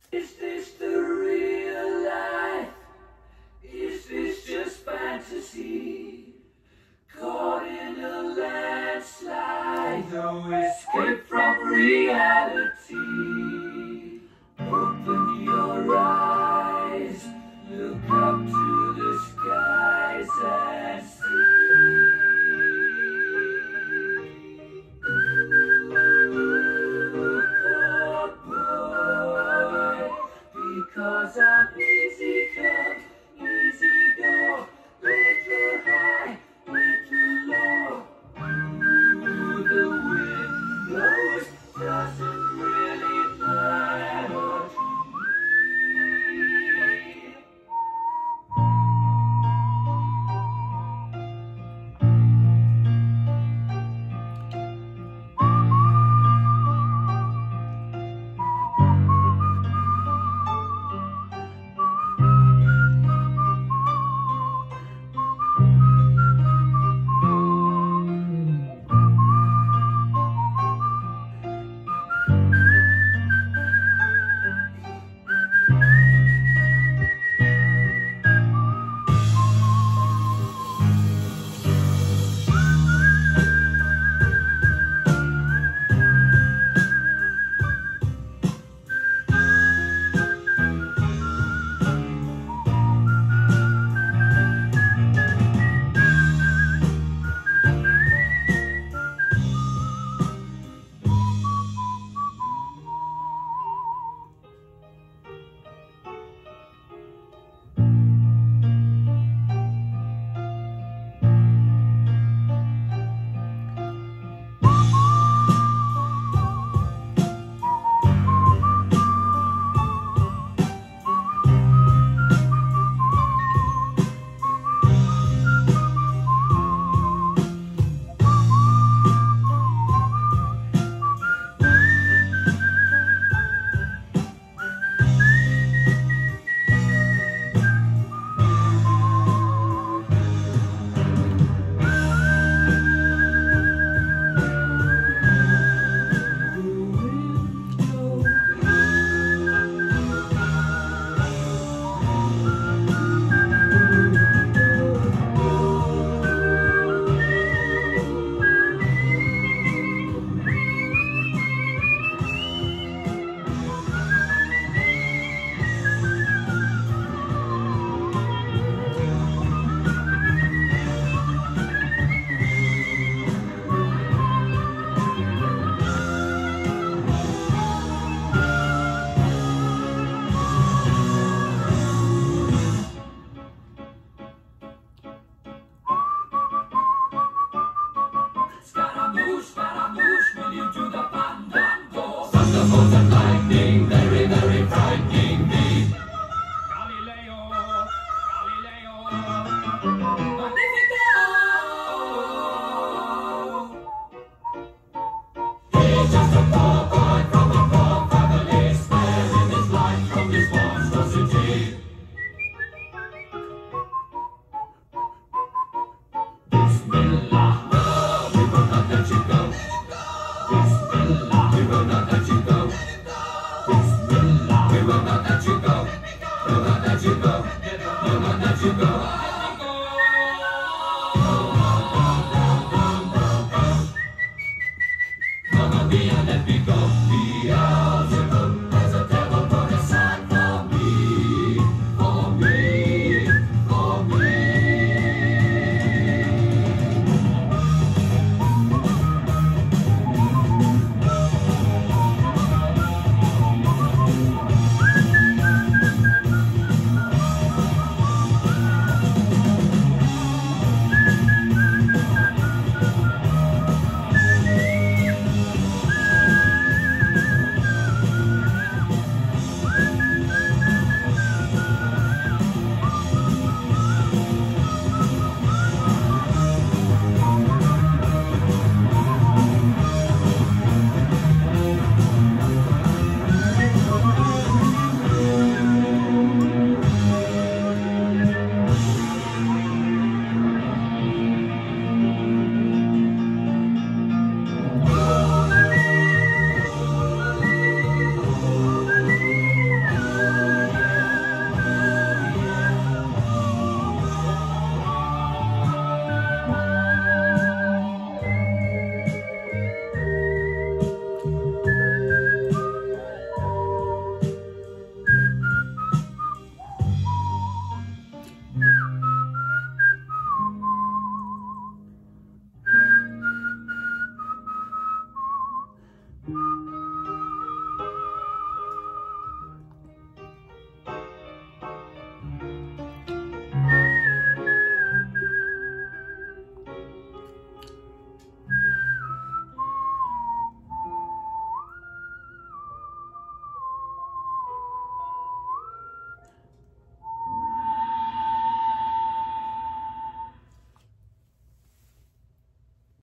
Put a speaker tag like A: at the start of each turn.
A: Is this the real life? Is this just fantasy? Caught in a landslide, no escape from reality. Open your eyes, look up to the skies and see. Because I'm easy come, easy go, little high, little low. Ooh, the wind blows, doesn't really matter to me. Scaramouche, will you do the fandango? Thunderbolts and lightning, very, very frightening me. Galileo, Galileo, Magnifico! He's just a poor boy from a poor family, sparing his life from this monstrosity. Bismillah, no, we will not let you go. Bismillah, we will not let you go. Bismillah, we will not let you go. We'll not let you go. We'll not let you go. Mamma mia, let me go. Beelzebub, there's a devil put aside for me, for me, for me.